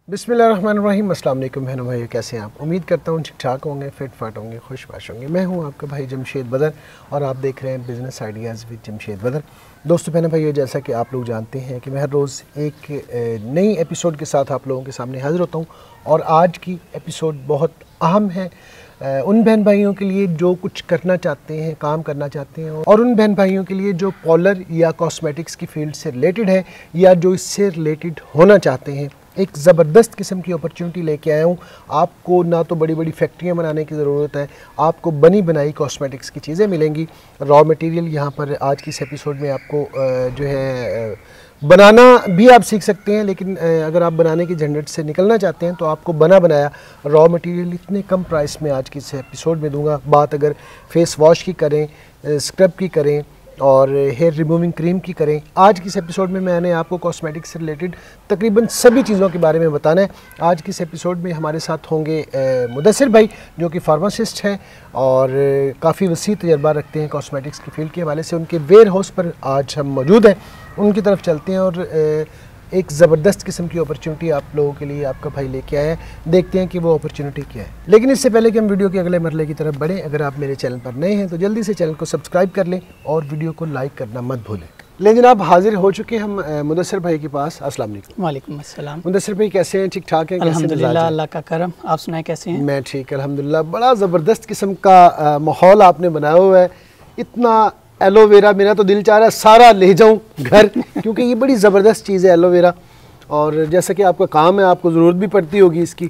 बिस्मिल्लाहिर्रहमानिर्रहीम। अस्सलाम वालेकुम बहनों भाइयों, कैसे हैं आप? उम्मीद करता हूँ ठीक ठाक होंगे, फिट फाट होंगे, खुशबाश होंगे। मैं हूँ आपका भाई जमशेद बदर और आप देख रहे हैं बिज़नेस आइडियाज़ विद जमशेद बदर। दोस्तों बहनों भाइयों, जैसा कि आप लोग जानते हैं कि मैं हर रोज़ एक नई एपिसोड के साथ आप लोगों के सामने हाज़िर होता हूँ और आज की एपिसोड बहुत अहम है उन बहन भाइयों के लिए जो कुछ करना चाहते हैं, काम करना चाहते हैं, और उन बहन भाइयों के लिए जो पार्लर या कॉस्मेटिक्स की फील्ड से रिलेटेड है या जो इससे रिलेटेड होना चाहते हैं। एक ज़बरदस्त किस्म की अपॉर्चुनिटी लेके आया हूँ। आपको ना तो बड़ी बड़ी फैक्ट्रियाँ बनाने की ज़रूरत है, आपको बनी बनाई कॉस्मेटिक्स की चीज़ें मिलेंगी। रॉ मटेरियल यहाँ पर आज की इस एपिसोड में आपको जो है बनाना भी आप सीख सकते हैं, लेकिन अगर आप बनाने की झंझट से निकलना चाहते हैं तो आपको बना बनाया रॉ मटेरियल इतने कम प्राइस में आज की इस एपिसोड में दूंगा। बात अगर फेस वॉश की करें, स्क्रब की करें और हेयर रिमूविंग क्रीम की करें, आज की इस एपिसोड में मैंने आपको कॉस्मेटिक्स से रिलेटेड तकरीबन सभी चीज़ों के बारे में बताना है। आज की इस एपिसोड में हमारे साथ होंगे मुदस्सिर भाई, जो कि फार्मासिस्ट हैं और काफ़ी वसी तजर्बा रखते हैं कॉस्मेटिक्स की फील्ड के हवाले से। उनके वेयर हाउस पर आज हम मौजूद हैं, उनकी तरफ चलते हैं और एक ज़बरदस्त किस्म की अपॉर्चुनिटी आप लोगों के लिए आपका भाई लेके आया है। देखते हैं कि वो अपॉर्चुनिटी क्या है। लेकिन इससे पहले कि हम वीडियो के अगले मरले की तरफ बढ़ें, अगर आप मेरे चैनल पर नए हैं तो जल्दी से चैनल को सब्सक्राइब कर लें और वीडियो को लाइक करना मत भूलें। लेकिन आप हाजिर हो चुके हैं हम मुदस्सिर भाई के पास। अस्सलाम वालेकुम। वालेकुम अस्सलाम। मुदस्सिर भाई कैसे हैं? ठीक ठाक हैं? अल्हम्दुलिल्लाह, अल्लाह का करम। आप सुनाएं कैसे हैं? मैं ठीक अल्हम्दुलिल्लाह। बड़ा ज़बरदस्त किस्म का माहौल आपने बनाया हुआ है। इतना एलोवेरा, मेरा तो दिल चाह रहा है सारा ले जाऊं घर क्योंकि ये बड़ी ज़बरदस्त चीज़ है एलोवेरा, और जैसा कि आपका काम है आपको ज़रूरत भी पड़ती होगी इसकी।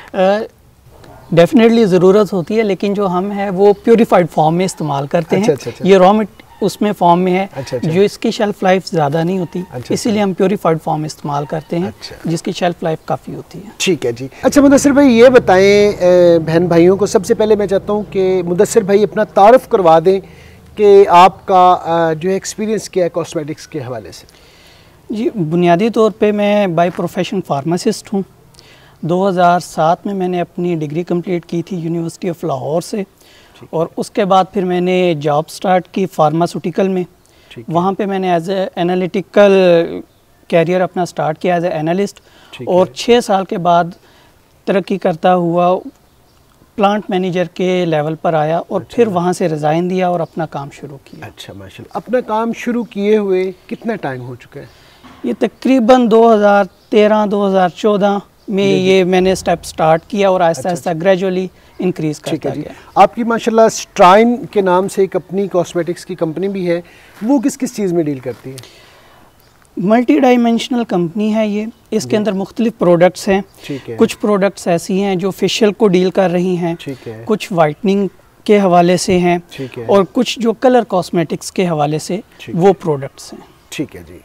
डेफिनेटली ज़रूरत होती है, लेकिन जो हम है वो प्योरीफाइड फॉर्म में इस्तेमाल करते हैं। ये रॉ उसमें फॉर्म में है जो इसकी शेल्फ लाइफ ज़्यादा नहीं होती, इसीलिए हम प्योरीफाइड फॉर्म इस्तेमाल करते हैं जिसकी शेल्फ लाइफ काफ़ी होती है। ठीक है जी। अच्छा मुदस्सिर भाई, ये बताएं बहन भाइयों को, सबसे पहले मैं चाहता हूँ कि मुदस्सिर भाई अपना तारुफ करवा दें कि आपका जो एक्सपीरियंस क्या है कॉस्मेटिक्स के हवाले से। जी, बुनियादी तौर पे मैं बाय प्रोफेशन फार्मासिस्ट हूँ। 2007 में मैंने अपनी डिग्री कंप्लीट की थी यूनिवर्सिटी ऑफ लाहौर से, और उसके बाद फिर मैंने जॉब स्टार्ट की फार्मास्यूटिकल में। वहाँ पे मैंने एज ए एनालिटिकल कैरियर अपना स्टार्ट किया एज ए एनालिस्ट, और 6 साल के बाद तरक्की करता हुआ प्लांट मैनेजर के लेवल पर आया और फिर वहाँ से रिज़ाइन दिया और अपना काम शुरू किया। अच्छा माशाल्लाह। अपना काम शुरू किए हुए कितना टाइम हो चुका है? ये तकरीबन 2013-2014 में ये मैंने स्टेप स्टार्ट किया और आहिस्ता आहिस्ता ग्रेजुअली इंक्रीज़ करता गया। आपकी माशाल्लाह स्ट्राइन के नाम से एक अपनी कॉस्मेटिक्स की कंपनी भी है, वो किस किस चीज़ में डील करती है? मल्टी डायमेंशनल कंपनी है ये। इसके अंदर मुख्तलिफ प्रोडक्ट्स हैं। कुछ प्रोडक्ट्स ऐसी हैं जो फेशियल को डील कर रही हैं, कुछ वाइटनिंग के हवाले से हैं, और कुछ जो कलर कॉस्मेटिक्स के हवाले से वो प्रोडक्ट्स हैं। ठीक है जी।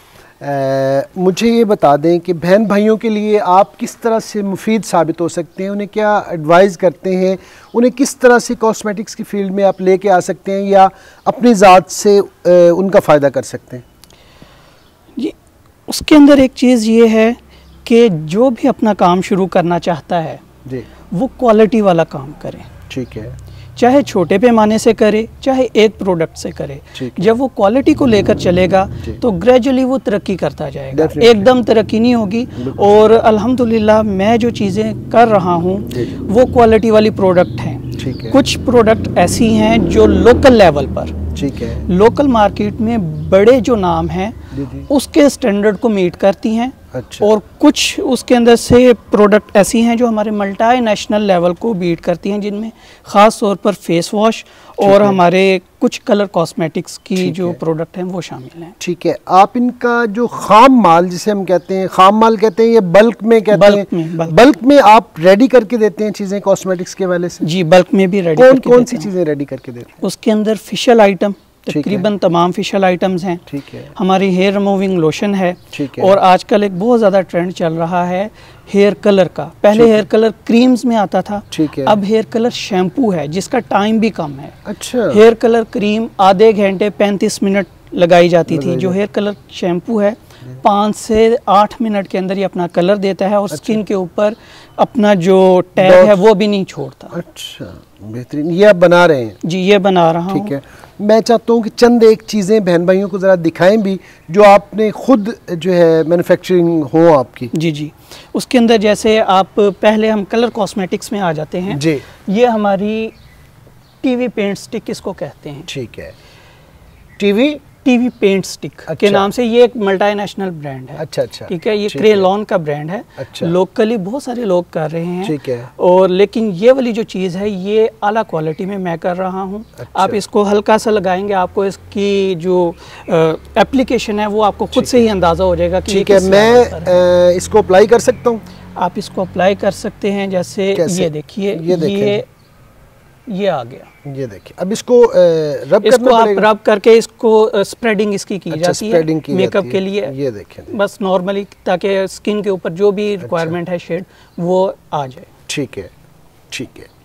मुझे ये बता दें कि बहन भाइयों के लिए आप किस तरह से मुफीद साबित हो सकते हैं, उन्हें क्या एडवाइस करते हैं, उन्हें किस तरह से कॉस्मेटिक्स की फील्ड में आप लेके आ सकते हैं या अपनी ज़ात से उनका फ़ायदा कर सकते हैं? जी, उसके अंदर एक चीज़ ये है कि जो भी अपना काम शुरू करना चाहता है जी, वो क्वालिटी वाला काम करे। ठीक है। चाहे छोटे पैमाने से करे, चाहे एक प्रोडक्ट से करे। जब वो क्वालिटी को लेकर चलेगा तो ग्रेजुअली वो तरक्की करता जाएगा, एकदम तरक्की नहीं होगी। और अल्हम्दुलिल्लाह मैं जो चीज़ें कर रहा हूँ वो क्वालिटी वाली प्रोडक्ट हैं। कुछ प्रोडक्ट ऐसी हैं जो लोकल लेवल पर, ठीक है, लोकल मार्केट में बड़े जो नाम हैं उसके स्टैंडर्ड को मीट करती हैं। अच्छा। और कुछ उसके अंदर से प्रोडक्ट ऐसी हैं जो हमारे मल्टी नेशनल लेवल को बीट करती हैं, जिनमें ख़ास तौर पर फेस वॉश और हमारे कुछ कलर कॉस्मेटिक्स की जो प्रोडक्ट हैं वो शामिल हैं। ठीक है। आप इनका जो खाम माल जिसे हम कहते हैं, खाम माल कहते हैं, ये बल्क में कहते हैं, बल्क में आप रेडी करके देते हैं चीज़ें कॉस्मेटिक्स के वाले से? जी, बल्क में भी रेडी। कौन सी चीज़ें रेडी करके देते हैं? उसके अंदर फेशियल आइटम तकरीबन तमाम फेशियल आइटम्स हैं। ठीक है। हमारी हेयर रिमूविंग लोशन है। ठीक है। और आजकल एक बहुत ज़्यादा ट्रेंड चल रहा है हेयर कलर का। पहले हेयर कलर क्रीम्स में आता था, ठीक है, अब हेयर कलर शैम्पू है जिसका टाइम भी कम है। अच्छा। हेयर कलर क्रीम आधे घंटे 35 मिनट लगाई जाती थी, जो हेयर कलर शैम्पू है 5 से 8 मिनट के अंदर ये अपना कलर देता है और स्किन के ऊपर अपना जो टैग है वो भी नहीं छोड़ता। अच्छा, बेहतरीन। ये आप बना रहे हैं? जी, ये बना रहा हूँ। ठीक है। मैं चाहता हूँ कि चंद एक चीज़ें बहन भाइयों को ज़रा दिखाएं भी जो आपने खुद जो है मैन्युफैक्चरिंग हो आपकी। जी जी, उसके अंदर जैसे आप पहले हम कलर कॉस्मेटिक्स में आ जाते हैं जी। ये हमारी टीवी पेंट स्टिक इसको कहते हैं। ठीक है, टीवी पेंट स्टिक के नाम से ये एक मल्टीनेशनल ब्रांड है। अच्छा अच्छा, ठीक है, ये क्रेलॉन का ब्रांड है। अच्छा। लोकली बहुत सारे लोग कर रहे हैं। ठीक है। और लेकिन ये वाली जो चीज़ है ये आला क्वालिटी में मैं कर रहा हूँ। अच्छा। आप इसको हल्का सा लगाएंगे, आपको इसकी जो एप्लीकेशन है वो आपको खुद से ही अंदाज़ा हो जाएगा कि ठीक है। मैं इसको अप्लाई कर सकता हूँ? आप इसको अप्लाई कर सकते हैं। जैसे ये देखिए, ये आ गया, ये देखिए। अब इसको रब करना पड़ेगा? आप रब करके इसको स्प्रेडिंग इसकी की जाती है मेकअप के लिए। ये देखें बस नॉर्मली, ताकि स्किन के ऊपर जो भी रिक्वायरमेंट है शेड वो आ जाए। ठीक है ठीक है।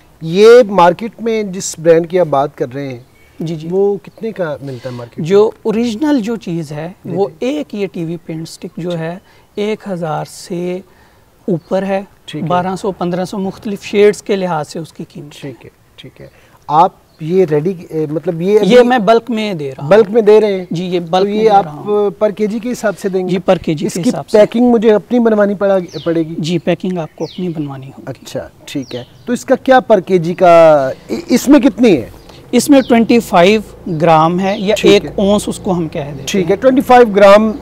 ये मार्केट में जिस ब्रांड की आप बात कर रहे हैं जी जी, वो कितने का मिलता है मार्केट? जो ओरिजिनल जो चीज़ है वो एक ये टीवी पेंट स्टिक जो है 1000 से ऊपर है। 1200-1500 मुख्तलिफ शेड्स के लिहाज से उसकी कीमत। ठीक है ठीक है। आप ये रेडी मतलब ये मैं बल्क में दे रहा हूँ। बल्क में दे रहे हैं जी, ये बल्क तो ये आप पर केजी के हिसाब से देंगे? जी, पर केजी के हिसाब से। पैकिंग मुझे अपनी बनवानी पड़ेगी? जी, पैकिंग आपको अपनी बनवानी होगी। अच्छा ठीक है। तो इसका क्या पर केजी का, इसमें कितनी है? इसमें 25 ग्राम है या 1 औंस उसको हम कह देते हैं। ठीक है, 25 ग्राम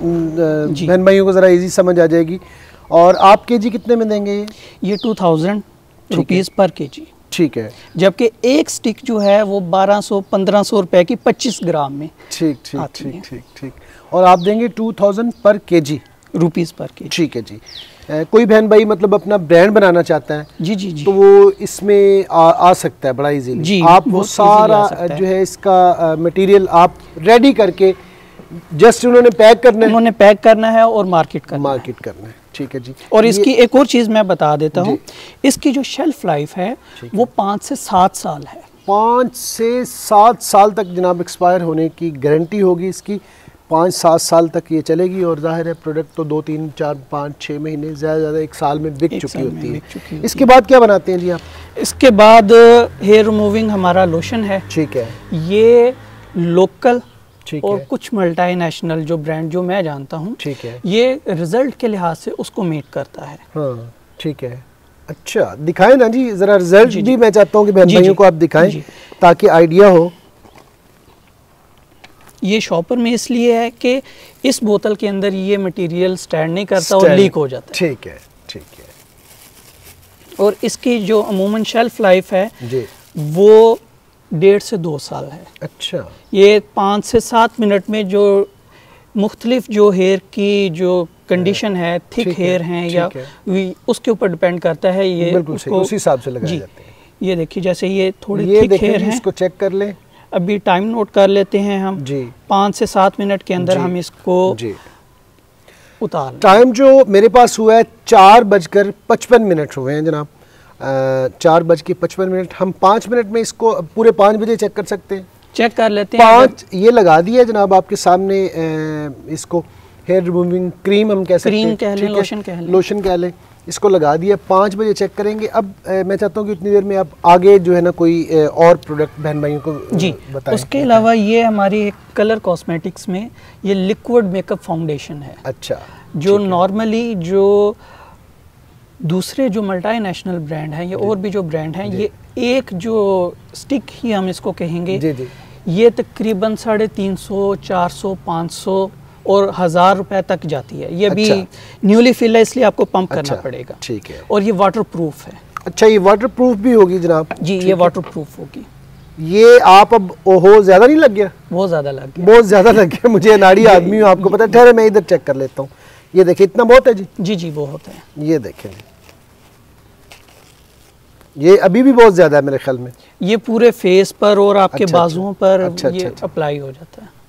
बहन भाइयों को ज़रा इजी समझ आ जाएगी। और आप केजी कितने में देंगे? ये 2000 रुपीज़ पर केजी। ठीक है। जबकि एक स्टिक जो है वो 1200-1500 रुपए की 25 ग्राम में। ठीक ठीक ठीक ठीक ठीक। और आप देंगे 2000 पर केजी, रुपीज़ पर केजी। ठीक है जी। कोई बहन भाई मतलब अपना ब्रांड बनाना चाहता है जी जी जी, तो वो इसमें आ सकता है बड़ा इजीली जी। आप वो सारा जो है इसका मटेरियल आप रेडी करके जस्ट उन्होंने पैक करना है और मार्केट करना है। ठीक है जी। और इसकी एक और चीज़ मैं बता देता हूँ, इसकी जो शेल्फ लाइफ है वो 5 से 7 साल है। 5 से 7 साल तक जनाब एक्सपायर होने की गारंटी होगी इसकी। 5-7 साल तक ये चलेगी। और जाहिर है प्रोडक्ट तो 2-3-4-5-6 महीने ज़्यादा 1 साल में बिक चुकी होती है। इसके बाद क्या बनाते हैं जी आप? इसके बाद हेयर रिमूविंग हमारा लोशन है। ठीक है। ये लोकल और कुछ मल्टीनेशनल जो ब्रांड जो मैं जानता हूँ, ठीक है, ये रिजल्ट के लिहाज से उसको मीट करता है। हाँ ठीक है। अच्छा दिखाएं ना जी जरा रिजल्ट भी। मैं चाहता हूँ कि बहन भाइयों को आप दिखाएं ताकि आइडिया हो। ये शॉपर में इसलिए है कि इस बोतल के अंदर ये मटेरियल स्टैंड नहीं करता और लीक हो जाता है। ठीक है ठीक है। और इसकी जो अमूमन शेल्फ लाइफ है जी, वो 1.5 से 2 साल है। अच्छा। ये 5 से 7 मिनट में जो मुख्तलिफ जो हेयर की जो कंडीशन है, थिक हेयर हैं या उसके ऊपर डिपेंड करता है। ये उसको उस हिसाब से लगाए जाते हैं। ये देखिए जैसे ये थोड़ी थिक हेयर है, इसको चेक कर लें। अभी टाइम नोट कर लेते हैं हम जी। 5 से 7 मिनट के अंदर हम इसको उतार। टाइम जो मेरे पास हुआ है 4:55 हुए हैं जनाब। 4:55। हम 5 मिनट में इसको पूरे 5 बजे चेक कर सकते हैं। चेक कर लेते हैं। 5 ये लगा दिया जनाब आपके सामने। इसको हेयर रिमूविंग क्रीम हम कह सकते हैं, कह लें, लोशन कह लें। इसको लगा दिया, 5 बजे चेक करेंगे। अब मैं चाहता हूँ कि उतनी देर में आप आगे जो है ना कोई और प्रोडक्ट बहन भाइयों को जी बताएं। उसके अलावा ये हमारी कलर कॉस्मेटिक्स में ये लिक्विड मेकअप फाउंडेशन है। अच्छा। जो नॉर्मली जो दूसरे जो मल्टीनेशनल ब्रांड हैं, ये और भी जो ब्रांड हैं, ये एक जो स्टिक ही हम इसको कहेंगे जी जी, ये तकरीबन 350, 400, 500 और 1000 रुपए तक जाती है। ये भी न्यूली फिल है इसलिए आपको पंप करना पड़ेगा। ठीक है। और ये वाटर प्रूफ है। अच्छा, ये वाटर प्रूफ भी होगी जनाब? जी, ये वाटर प्रूफ होगी। ये आप अब ओहो ज्यादा नहीं लग गया? बहुत ज्यादा लग गया, बहुत ज्यादा लग गया। मुझे नाड़ी आदमी हूँ, आपको पता है। ठहरे मैं इधर चेक कर लेता हूँ। ये देखिए इतना बहुत है जी। जी जी बहुत है। ये देखें, ये अभी भी बहुत ज्यादा है मेरे ख्याल में। ये पूरे फेस पर और आपके बाजुओं पर ये अप्लाई हो जाता है।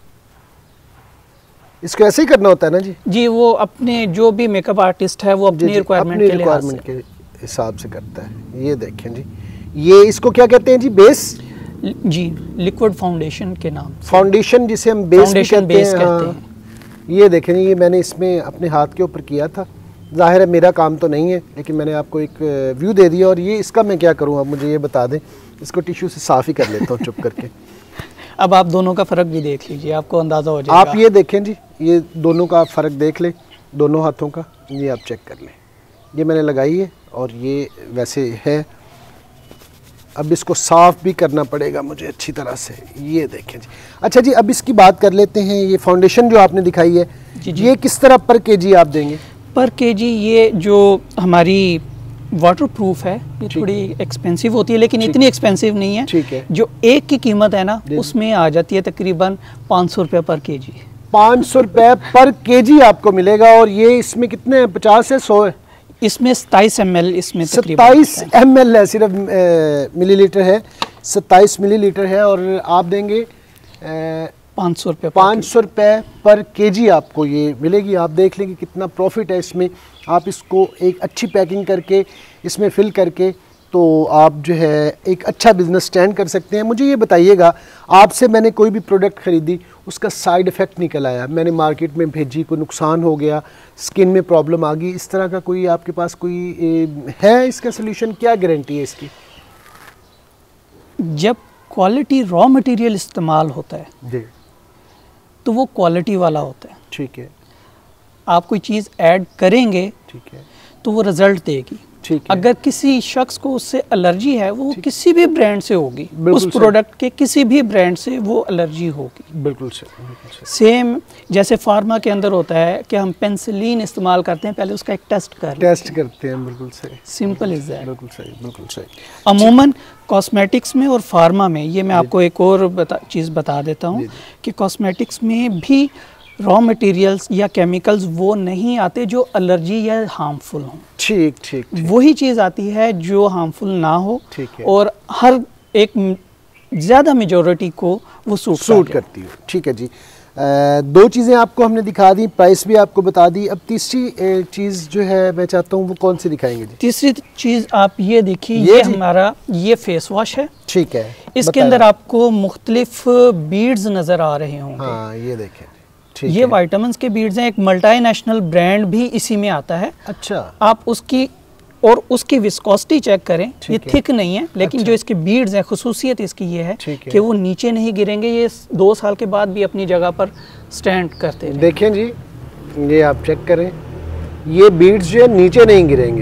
इसको ऐसे ही करना होता है ना जी? जी, वो अपने जो भी मेकअप आर्टिस्ट है वो अपनी रिक्वायरमेंट के हिसाब से करता है। ये देखें जी, ये इसको क्या कहते हैं जी? बेस? जी, लिक्विड फाउंडेशन के नाम। फाउंडेशन जिसे हम बेस कहते हैं। ये देखें, ये मैंने इसमें अपने हाथ के ऊपर किया था। जाहिर है मेरा काम तो नहीं है, लेकिन मैंने आपको एक व्यू दे दिया। और ये इसका मैं क्या करूँ, आप मुझे ये बता दें। इसको टिश्यू से साफ़ ही कर लेता हूँ चुप करके। अब आप दोनों का फ़र्क भी देख लीजिए, आपको अंदाज़ा हो जाएगा। आप ये देखें जी, ये दोनों का फ़र्क देख लें, दोनों हाथों का, ये आप चेक कर लें। ये मैंने लगाई है और ये वैसे है। अब इसको साफ़ भी करना पड़ेगा मुझे अच्छी तरह से। ये देखें जी। अच्छा जी, अब इसकी बात कर लेते हैं। ये फाउंडेशन जो आपने दिखाई है जी जी। ये किस तरह पर केजी आप देंगे? पर केजी ये जो हमारी वाटर प्रूफ है, ये थोड़ी एक्सपेंसिव होती है, लेकिन इतनी एक्सपेंसिव नहीं है। ठीक है। जो एक की कीमत है ना, उसमें आ जाती है तकरीबन 500 रुपये पर केजी। 500 रुपये पर केजी आपको मिलेगा। और ये इसमें कितने 50 है 100 है? इसमें 27 ml, इसमें 27 ml है, सिर्फ मिलीलीटर है, 27 मिलीलीटर है। और आप देंगे 500 रुपये 500 रुपये पर केजी आपको ये मिलेगी। आप देख लेंगे कितना प्रॉफिट है इसमें। आप इसको एक अच्छी पैकिंग करके इसमें फिल करके तो आप जो है एक अच्छा बिज़नेस स्टैंड कर सकते हैं। मुझे ये बताइएगा, आपसे मैंने कोई भी प्रोडक्ट ख़रीदी, उसका साइड इफ़ेक्ट निकल आया, मैंने मार्केट में भेजी, कोई नुकसान हो गया, स्किन में प्रॉब्लम आ गई, इस तरह का कोई आपके पास कोई है इसका सोल्यूशन? क्या गारंटी है इसकी? जब क्वालिटी रॉ मटेरियल इस्तेमाल होता है जी, तो वो क्वालिटी वाला होता है। ठीक है। आप कोई चीज़ ऐड करेंगे, ठीक है, तो वो रिज़ल्ट देगी। ठीक है। अगर किसी शख्स को उससे एलर्जी है, वो किसी भी ब्रांड से होगी, उस प्रोडक्ट के किसी भी ब्रांड से वो एलर्जी होगी। बिल्कुल सही। सेम जैसे फार्मा के अंदर होता है कि हम पेंसिलिन इस्तेमाल करते हैं, पहले उसका एक टेस्ट करते हैं। बिल्कुल सही, सिंपल इज दैट। बिल्कुल सही, बिल्कुल सही। अमूमन कॉस्मेटिक्स में और फार्मा में, ये मैं आपको एक और चीज़ बता देता हूँ कि कॉस्मेटिक्स में भी रॉ मटेरियल्स या केमिकल्स वो नहीं आते जो एलर्जी या हार्मफुल हों। ठीक ठीक। वही चीज़ आती है जो हार्मफुल ना हो। ठीक है। और हर एक ज़्यादा मेजॉरिटी को वो सूट करती हो। ठीक है जी। दो चीज़ें आपको हमने दिखा दी, प्राइस भी आपको बता दी। अब तीसरी चीज़ जो है मैं चाहता हूँ वो कौन सी दिखाएंगे जी? तीसरी चीज़ आप ये देखिए, ये हमारा ये फेस वॉश है। ठीक है। इसके अंदर आपको मुख्तलिफ बीड्स नज़र आ रहे होंगे। हाँ, ये देखें, ये विटामिन्स के बीड्स हैं। एक मल्टीनेशनल ब्रांड भी इसी में आता है। अच्छा। आप उसकी विस्कोसिटी चेक करें, ये थिक नहीं है, लेकिन जो इसके बीड्स हैं, खुसूसियत इसकी ये है कि वो नीचे नहीं गिरेंगे, ये 2 साल के बाद भी अपनी जगह पर स्टैंड करते हैं। देखें जी, ये आप चेक करें, ये बीड्स जो है नीचे नहीं गिरेंगे।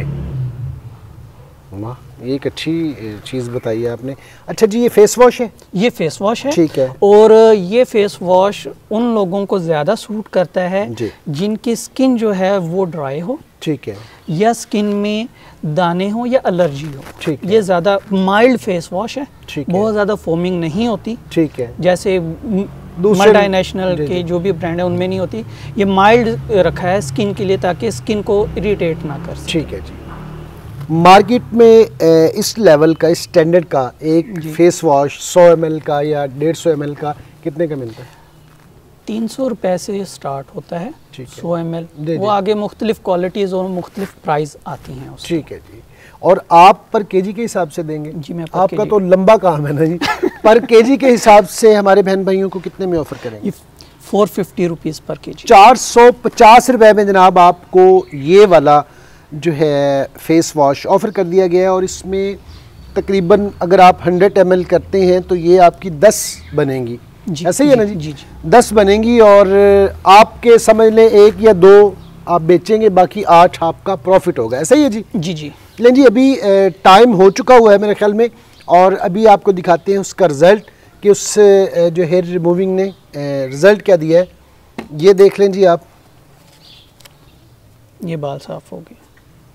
वाह, ये एक अच्छी चीज़ बताई है आपने। अच्छा जी, ये फेस वॉश है? ये फेस वॉश है। ठीक है। और ये फेस वॉश उन लोगों को ज़्यादा सूट करता है जिनकी स्किन जो है वो ड्राई हो, ठीक है, या स्किन में दाने हो या एलर्जी हो। ठीक है। ये ज़्यादा माइल्ड फेस वॉश है, बहुत ज़्यादा फोमिंग नहीं होती। ठीक है। जैसे मल्टीनेशनल के जो भी ब्रांड है उनमें नहीं होती। ये माइल्ड रखा है स्किन के लिए ताकि स्किन को इरिटेट ना कर सके। ठीक है जी। मार्केट में इस लेवल का, इस स्टैंडर्ड का एक फेस वॉश 100 ml का या 150 ml का कितने का मिलता है? 300 रुपये से स्टार्ट होता है 100 ml। वो आगे मुख्तलिफ क्वालिटीज़ और मुख्तलिफ प्राइस आती हैं। ठीक है जी। और आप पर केजी के हिसाब से देंगे? जी, मैं आपका तो लंबा काम है ना जी। पर केजी के हिसाब से हमारे बहन भाइयों को कितने में ऑफर करेंगे? 450 रुपीज़ पर केजी। 450 रुपये में जनाब आपको ये वाला जो है फेस वॉश ऑफ़र कर दिया गया है। और इसमें तकरीबन अगर आप 100 ml करते हैं तो ये आपकी 10 बनेंगी। ऐसे ही है ना जी? जी 10 बनेंगी। और आपके समझ लें 1 या 2 आप बेचेंगे, बाकी 8 आपका प्रॉफिट होगा। ऐसा ही है जी? जी जी। लेकिन जी अभी टाइम हो चुका हुआ है मेरे ख्याल में, और अभी आपको दिखाते हैं उसका रिज़ल्ट कि उस जो हेयर रिमूविंग ने रिज़ल्ट क्या दिया है। ये देख लें जी आप, ये बाल साफ़ हो गए,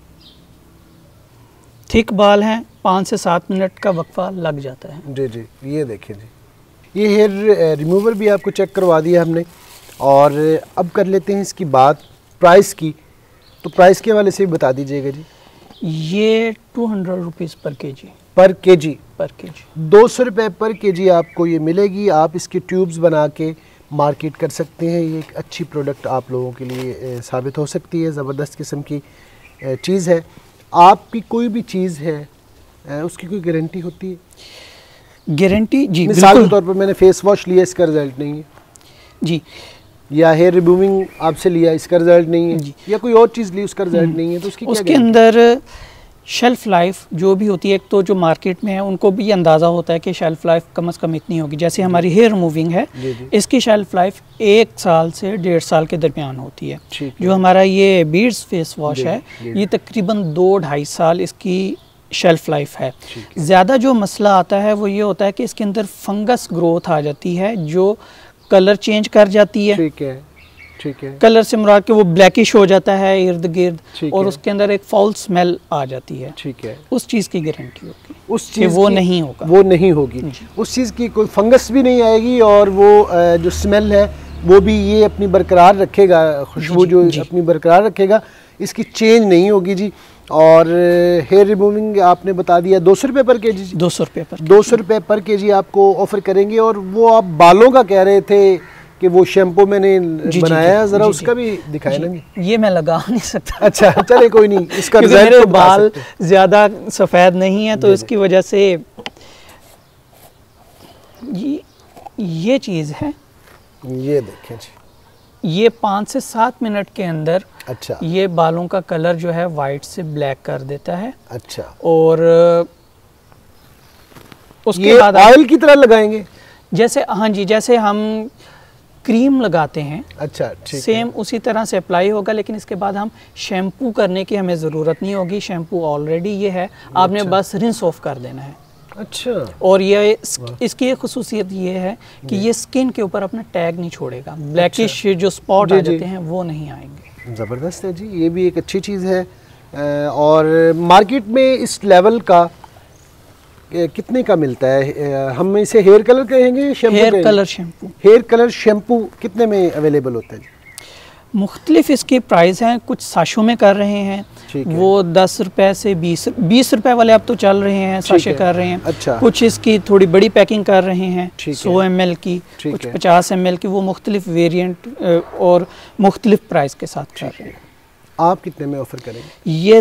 थिक बाल हैं, 5 से 7 मिनट का वक्फा लग जाता है। जी जी। ये देखिए जी, ये हेयर रिमूवर भी आपको चेक करवा दिया हमने। और अब कर लेते हैं इसकी बात प्राइस की। तो प्राइस के हवाले से भी बता दीजिएगा जी। ये 200 रुपीज़ पर केजी। पर केजी? पर केजी 200 रुपये पर केजी आपको ये मिलेगी। आप इसकी ट्यूब्स बना के मार्केट कर सकते हैं। ये एक अच्छी प्रोडक्ट आप लोगों के लिए साबित हो सकती है। ज़बरदस्त किस्म की चीज़ है। आपकी कोई भी चीज़ है उसकी कोई गारंटी होती है? गारंटी जी, मिसाल के तौर पर मैंने फेस वॉश लिया, इसका रिजल्ट नहीं है जी, या हेयर रिमूविंग आपसे लिया, इसका रिजल्ट नहीं है, या कोई और चीज़ ली उसका रिजल्ट नहीं है, तो उसकी उसके अंदर शेल्फ़ लाइफ जो भी होती है, एक तो जो मार्केट में है उनको भी अंदाज़ा होता है कि शेल्फ़ लाइफ कम से कम इतनी होगी। जैसे हमारी हेयर रिमूविंग है, इसकी शेल्फ़ लाइफ 1 साल से 1.5 साल के दरमियान होती है। जो हमारा ये बीड्स फेस वॉश है, ये तकरीबन 2-2.5 साल इसकी शेल्फ़ लाइफ है। ज़्यादा जो मसला आता है वो ये होता है कि इसके अंदर फंगस ग्रोथ आ जाती है जो कलर चेंज कर जाती है। ठीक है। कलर से मुराद के वो ब्लैकिश हो जाता है इर्द गिर्द, और उसके अंदर एक फाउल स्मेल आ जाती है। ठीक है। उस चीज़ की गारंटी होगी, उस चीज़ वो नहीं होगा, वो नहीं होगी, उस चीज़ की कोई फंगस भी नहीं आएगी, और वो जो स्मेल है वो भी ये अपनी बरकरार रखेगा, खुशबू जो अपनी बरकरार रखेगा, इसकी चेंज नहीं होगी जी। और हेयर रिमूविंग आपने बता दिया 200 रुपये पर केजी। 200 रुपये पर 200 रुपये पर केजी आपको ऑफ़र करेंगे। और वो आप बालों का कह रहे थे कि वो शैम्पू मैंने बनाया, ज़रा उसका भी दिखाए ना। ये मैं लगा नहीं सकता। अच्छा चले कोई नहीं, इसका मेरे तो बाल ज़्यादा सफ़ेद नहीं है, तो इसकी वजह से ये चीज़ है। ये देखें जी, ये 5 से 7 मिनट के अंदर अच्छा ये बालों का कलर जो है वाइट से ब्लैक कर देता है। अच्छा, और उसके बाद ऑयल की तरह लगाएंगे जैसे, हाँ जी, जैसे हम क्रीम लगाते हैं, अच्छा ठीक सेम उसी तरह से अप्लाई होगा, लेकिन इसके बाद हम शैम्पू करने की हमें ज़रूरत नहीं होगी। शैम्पू ऑलरेडी ये है, आपने बस रिंस ऑफ कर देना है। अच्छा, और ये इसकी एक खुसूसियत ये है कि ये स्किन के ऊपर अपना टैग नहीं छोड़ेगा, ब्लैकिश जो स्पॉट आ जाते हैं वो नहीं आएंगे। ज़बरदस्त है जी, ये भी एक अच्छी चीज़ है। और मार्केट में इस लेवल का कितने का मिलता है? हम इसे हेयर कलर कहेंगे, shampoo? Hair colour shampoo. Hair colour shampoo कितने में अवेलेबल होता है? मुख्तलिफ इसके प्राइस हैं, कुछ साशों में कर रहे हैं, वो 10 रुपए से 20 रुपए वाले अब तो चल रहे हैं, साशे कर रहे हैं। अच्छा। कुछ इसकी थोड़ी बड़ी पैकिंग कर रहे हैं, 100 ml की, कुछ 50 ml की, वो मुख्तलिफ वेरिएंट और मुख्तलिफ प्राइस के साथ कर रहे हैं। आप कितने में ऑफर करेंगे? ये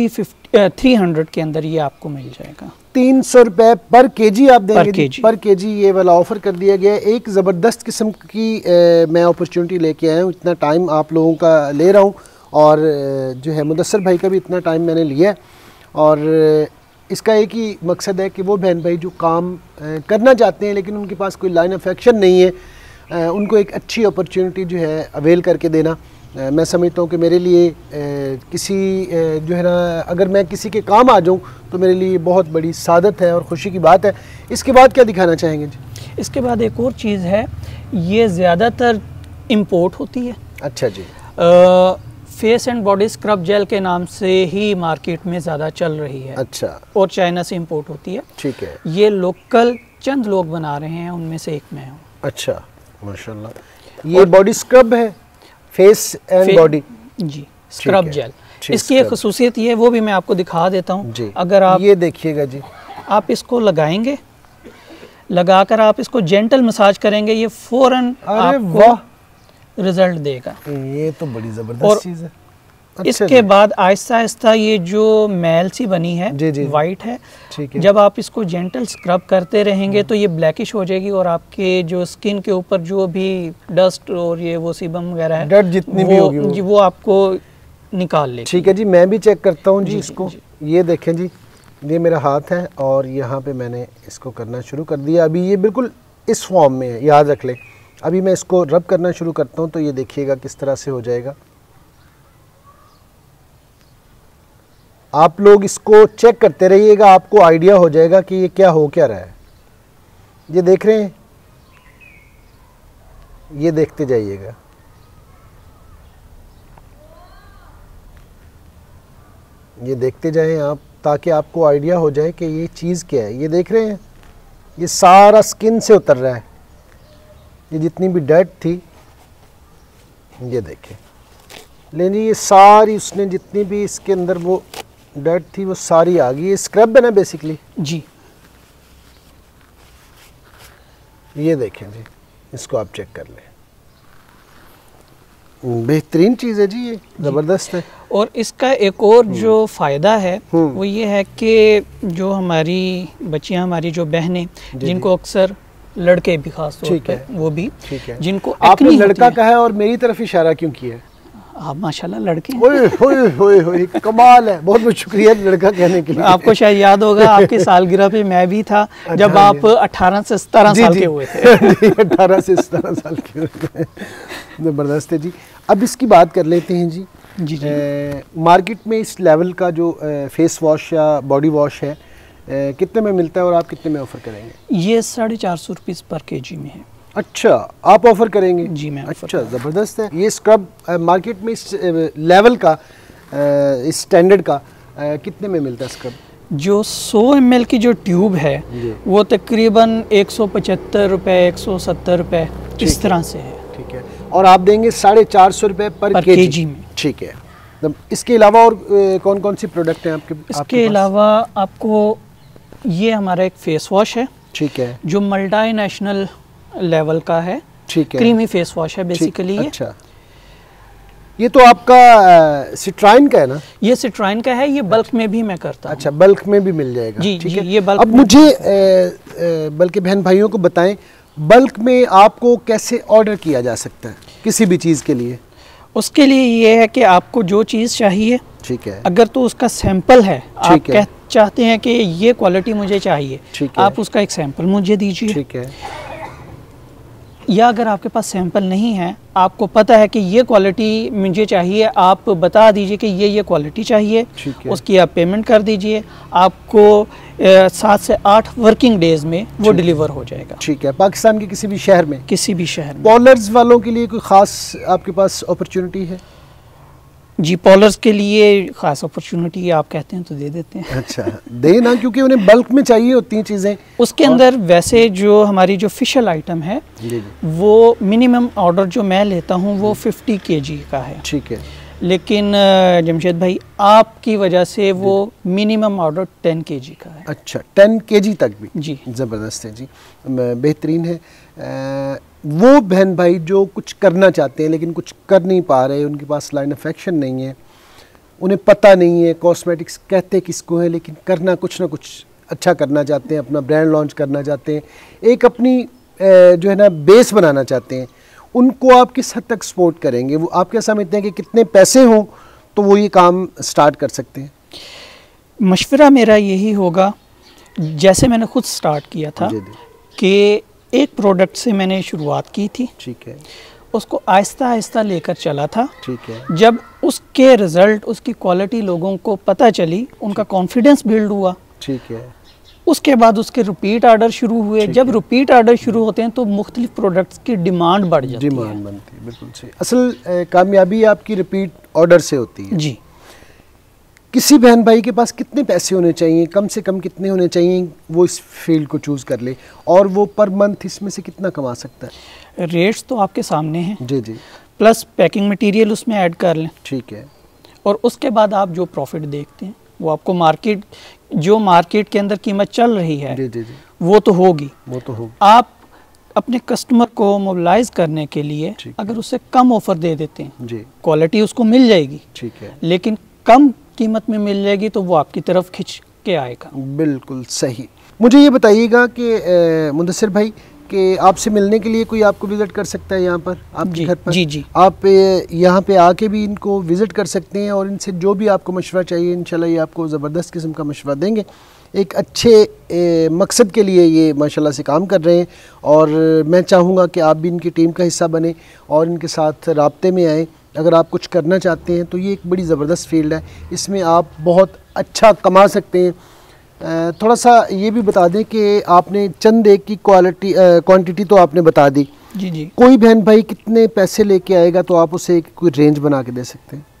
300 के अंदर ये आपको मिल जाएगा। 300 रुपये पर केजी आप देंगे? पर केजी ये वाला ऑफ़र कर दिया गया है। एक ज़बरदस्त किस्म की मैं अपॉर्चुनिटी लेके आया हूँ, इतना टाइम आप लोगों का ले रहा हूँ, और जो है मुदस्सर भाई का भी इतना टाइम मैंने लिया है। और इसका एक ही मकसद है कि वो बहन भाई जो काम करना चाहते हैं लेकिन उनके पास कोई लाइन ऑफ एक्शन नहीं है, उनको एक अच्छी अपॉर्चुनिटी जो है अवेल करके देना। मैं समझता हूँ कि मेरे लिए किसी जो है ना, अगर मैं किसी के काम आ जाऊँ तो मेरे लिए बहुत बड़ी सादत है और ख़ुशी की बात है। इसके बाद क्या दिखाना चाहेंगे जी? इसके बाद एक और चीज़ है, ये ज़्यादातर इम्पोर्ट होती है। अच्छा जी। Face and body scrub gel के नाम से ही मार्केट में ज़्यादा चल रही है। अच्छा। और चाइना से इम्पोर्ट होती है। ठीक है। ये लोकल चंद लोग बना रहे हैं, उनमें से एक मैं हूँ। अच्छा, माशाल्लाह। ये बॉडी स्क्रब है, फेस एंड बॉडी जी, स्क्रब जेल। इसकी एक खुसूसियत ये है, वो भी मैं आपको दिखा देता हूँ। अगर आप ये देखिएगा जी, आप इसको लगाएंगे, लगाकर आप इसको जेंटल मसाज करेंगे, ये फौरन आपको रिजल्ट देगा। ये तो बड़ी ज़बरदस्त चीज़ है। अच्छा, इसके बाद आहिस्ता आहिस्ता ये जो मैल सी बनी है, वाइट है, जब आप इसको जेंटल स्क्रब करते रहेंगे तो ये ब्लैकिश हो जाएगी, और आपके जो स्किन के ऊपर जो भी डस्ट और ये वो सीबम वगैरह है, डस्ट जितनी भी होगी वो आपको निकाल लेगी। ठीक है जी, मैं भी चेक करता हूँ जी इसको। ये देखें जी, ये मेरा हाथ है और यहाँ पे मैंने इसको करना शुरू कर दिया। अभी ये बिल्कुल इस फॉर्म में है, याद रख लें। अभी मैं इसको रब करना शुरू करता हूँ तो ये देखिएगा किस तरह से हो जाएगा। आप लोग इसको चेक करते रहिएगा, आपको आइडिया हो जाएगा कि ये क्या हो क्या रहा है। ये देख रहे हैं, ये देखते जाइएगा। ये देखते जाएं आप, ताकि आपको आइडिया हो जाए कि ये चीज़ क्या है। ये देख रहे हैं, ये सारा स्किन से उतर रहा है। ये जितनी भी डर्ट थी, ये देखें, लेकिन ये सारी उसने जितनी भी इसके अंदर वो डर्ट थी वो सारी आ गई। ये स्क्रब है ना बेसिकली जी। ये देखें जी, इसको आप चेक कर लें। बेहतरीन चीज़ है जी, ये ज़बरदस्त है। और इसका एक और जो फ़ायदा है वो ये है कि जो हमारी बच्चियां, हमारी जो बहनें, जिनको अक्सर लड़के भी खास तौर पे, वो भी जिनको आपने लड़का कहा है और मेरी तरफ इशारा क्यों किया है? आप माशाल्लाह लड़के ओए होए होए होए, कमाल है। बहुत बहुत शुक्रिया लड़का कहने के लिए। आपको शायद याद होगा आपकी सालगिरह पे मैं भी था जब आप 18 से 17 साल के हुए थे। 18 से 17 साल के हुए थे। ज़बरदस्त है जी। अब इसकी बात कर लेते हैं जी। जी जी। मार्केट में इस लेवल का जो फेस वॉश या बॉडी वॉश है कितने में मिलता है और आप कितने में ऑफ़र करेंगे? ये 450 रुपीज़ पर केजी में है। अच्छा, आप ऑफ़र करेंगे? जी मैं। अच्छा, ज़बरदस्त है। ये स्क्रब मार्केट में इस लेवल का, इस स्टैंडर्ड का कितने में मिलता है स्क्रब? जो 100 ml की जो ट्यूब है वो तकरीबन 175 रुपये 170 रुपये इस तरह से है। ठीक है। और आप देंगे 450 रुपये पर केजी में? ठीक है। इसके अलावा और कौन कौन सी प्रोडक्ट हैं आपके? इसके अलावा आपको ये हमारा एक फेस वॉश है। ठीक है। जो मल्टी नेशनल लेवल का है। ठीक है। क्रीमी फेस वॉश है बेसिकली। अच्छा, ये तो आपका सिट्राइन का है ना? ये सिट्राइन का है। ये बल्क में भी मैं करता हूँ। अच्छा, बल्क में भी मिल जाएगा? जी जी, ये बल्क। अब मुझे बल्कि बहन भाइयों को बताएं, बल्क में आपको कैसे ऑर्डर किया जा सकता है किसी भी चीज़ के लिए? उसके लिए ये है कि आपको जो चीज़ चाहिए, ठीक है, अगर तो उसका सैंपल है, आप चाहते हैं कि ये क्वालिटी मुझे चाहिए, आप उसका एक सैंपल मुझे दीजिए। ठीक है। या अगर आपके पास सैंपल नहीं है, आपको पता है कि ये क्वालिटी मुझे चाहिए, आप बता दीजिए कि ये क्वालिटी चाहिए, उसकी आप पेमेंट कर दीजिए, आपको 7 से 8 वर्किंग डेज में वो डिलीवर हो जाएगा। ठीक है। पाकिस्तान के किसी भी शहर में? किसी भी शहर में। पॉलर्स वालों के लिए कोई ख़ास आपके पास अपॉर्चुनिटी है? जी, पॉलर्स के लिए ख़ास अपॉर्चुनिटी आप कहते हैं तो दे देते हैं। अच्छा, देना, क्योंकि उन्हें बल्क में चाहिए होती हैं चीज़ें। उसके अंदर वैसे जो हमारी जो फिशल आइटम है वो मिनिमम ऑर्डर जो मैं लेता हूँ वो 50 kg का है। ठीक है। लेकिन जमशेद भाई आपकी वजह से वो मिनिमम ऑर्डर 10 kg का है। अच्छा, 10 kg तक भी? जी। ज़बरदस्त है जी, बेहतरीन है। वो बहन भाई जो कुछ करना चाहते हैं लेकिन कुछ कर नहीं पा रहे, उनके पास लाइन ऑफ एक्शन नहीं है, उन्हें पता नहीं है कॉस्मेटिक्स कहते किसको है, लेकिन करना कुछ ना कुछ अच्छा करना चाहते हैं, अपना ब्रांड लॉन्च करना चाहते हैं, एक अपनी जो है ना बेस बनाना चाहते हैं, उनको आप किस हद तक सपोर्ट करेंगे? वो आप क्या समझते हैं कि कितने पैसे हों तो वो ये काम स्टार्ट कर सकते हैं? मशवरा मेरा यही होगा, जैसे मैंने खुद स्टार्ट किया था कि एक प्रोडक्ट से मैंने शुरुआत की थी। ठीक है। उसको आहिस्ता आहिस्ता लेकर चला था। ठीक है। जब उसके रिज़ल्ट, उसकी क्वालिटी लोगों को पता चली, उनका कॉन्फिडेंस बिल्ड हुआ। ठीक है। उसके बाद उसके रिपीट ऑर्डर शुरू हुए। जब रिपीट ऑर्डर शुरू होते हैं तो मुख्तलिफ प्रोडक्ट्स की डिमांड बढ़ जाती है। डिमांड बनती है, बिल्कुल सही। असल कामयाबी आपकी रिपीट ऑर्डर से होती है। जी। किसी बहन भाई के पास कितने पैसे होने चाहिए, कम से कम कितने होने चाहिए, वो इस फील्ड को चूज़ कर ले, और वो पर मंथ इसमें से कितना कमा सकता है? रेट्स तो आपके सामने हैं। जी जी। प्लस पैकिंग मटेरियल उसमें ऐड कर लें। ठीक है। और उसके बाद आप जो प्रॉफिट देखते हैं वो आपको मार्केट के अंदर कीमत चल रही है, जी जी जी, वो तो होगी। आप अपने कस्टमर को मोबिलाइज करने के लिए अगर उससे कम ऑफर दे देते हैं, जी, क्वालिटी उसको मिल जाएगी, ठीक है, लेकिन कम कीमत में मिल जाएगी तो वो आपकी तरफ खिंच के आएगा। बिल्कुल सही। मुझे ये बताइएगा कि मुदस्सिर भाई कि आपसे मिलने के लिए कोई आपको विज़िट कर सकता है यहाँ पर आपके घर पर? जी जी। आप यहाँ पे आके भी इनको विज़िट कर सकते हैं और इनसे जो भी आपको मशवरा चाहिए इंशाल्लाह ये आपको ज़बरदस्त किस्म का मशवरा देंगे। एक अच्छे मकसद के लिए ये माशाल्लाह से काम कर रहे हैं और मैं चाहूँगा कि आप भी इनकी टीम का हिस्सा बने और इनके साथ राब्ते में आएँ। अगर आप कुछ करना चाहते हैं तो ये एक बड़ी ज़बरदस्त फील्ड है, इसमें आप बहुत अच्छा कमा सकते हैं। थोड़ा सा ये भी बता दें कि आपने चंद एक की क्वांटिटी तो आपने बता दी। जी जी। कोई बहन भाई कितने पैसे लेके आएगा तो आप उसे कोई रेंज बना के दे सकते हैं?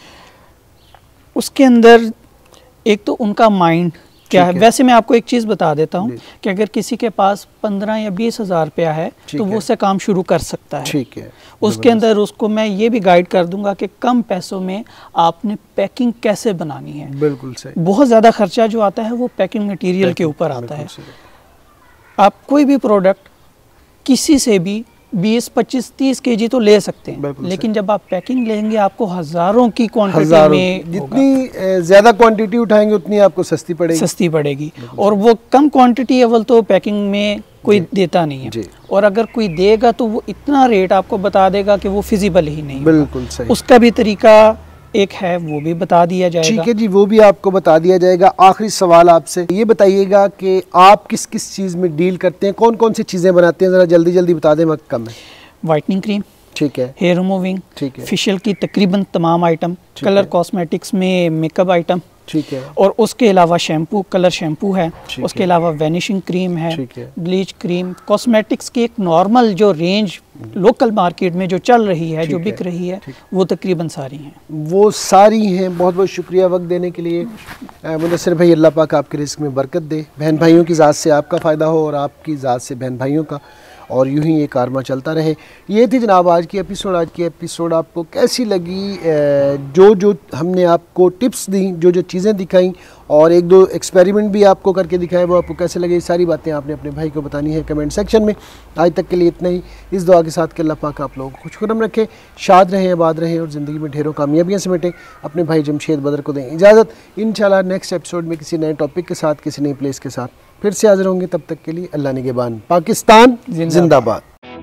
उसके अंदर एक तो उनका माइंड क्या है। वैसे मैं आपको एक चीज़ बता देता हूँ कि अगर किसी के पास 15 या 20 हज़ार रुपया है तो वो उससे काम शुरू कर सकता है। ठीक है। उसके अंदर उसको मैं ये भी गाइड कर दूंगा कि कम पैसों में आपने पैकिंग कैसे बनानी है। बिल्कुल सही। बहुत ज़्यादा खर्चा जो आता है वो पैकिंग मटेरियल के ऊपर आता है। आप कोई भी प्रोडक्ट किसी से भी 20, 25, 30 kg तो ले सकते हैं, लेकिन जब आप पैकिंग लेंगे आपको हज़ारों की क्वांटिटी में, जितनी ज़्यादा क्वांटिटी उठाएंगे उतनी आपको सस्ती पड़ेगी। और वो कम क्वांटिटी अव्वल तो पैकिंग में कोई देता नहीं है, और अगर कोई देगा तो वो इतना रेट आपको बता देगा कि वो फिजिबल ही नहीं। बिल्कुल सही। उसका भी तरीका एक है, वो भी बता दिया जाएगा। ठीक है जी, वो भी आपको बता दिया जाएगा। आखिरी सवाल आपसे ये बताइएगा कि आप किस किस चीज़ में डील करते हैं, कौन कौन सी चीज़ें बनाते हैं, ज़रा जल्दी जल्दी बता दें, वक्त कम है। वाइटनिंग क्रीम, ठीक है, हेयर रिमूविंग, ठीक है, फेशियल की तकरीबन तमाम आइटम, कलर कॉस्मेटिक्स में मेकअप आइटम, ठीक है, और उसके अलावा शैम्पू, कलर शैम्पू है, उसके अलावा वैनिशिंग क्रीम है, ब्लीच क्रीम, कॉस्मेटिक्स की एक नॉर्मल जो रेंज लोकल मार्केट में जो चल रही है, जो बिक रही है, वो तकरीबन सारी हैं। वो सारी हैं। बहुत बहुत शुक्रिया वक्त देने के लिए मुदस्सिर भाई। अल्लाह पाक आपके रिस्क में बरकत दे, बहन भाइयों की ज़ात से आपका फ़ायदा हो और आपकी ज़ात से बहन भाइयों का, और यूं ही ये कारवा चलता रहे। ये थी जनाब आज की एपिसोड आपको कैसी लगी? जो हमने आपको टिप्स दी, जो चीज़ें दिखाई और एक दो एक्सपेरिमेंट भी आपको करके दिखाए, वो आपको कैसे लगे, सारी बातें आपने अपने भाई को बतानी है कमेंट सेक्शन में। आज तक के लिए इतना ही, इस दुआ के साथ कि अल्लाह पाक आप लोगों को खुशखुरम रखे, शाद रहें, आबाद रहें और ज़िंदगी में ढेरों कामयाबियाँ समेटें। अपने भाई जमशेद बदर को दें इजाज़त। इंशाल्लाह नेक्स्ट एपिसोड में किसी नए टॉपिक के साथ, किसी नई प्लेस के साथ फिर से हाजिर होंगे। तब तक के लिए अल्लाह निगहबान। पाकिस्तान जिंदाबाद।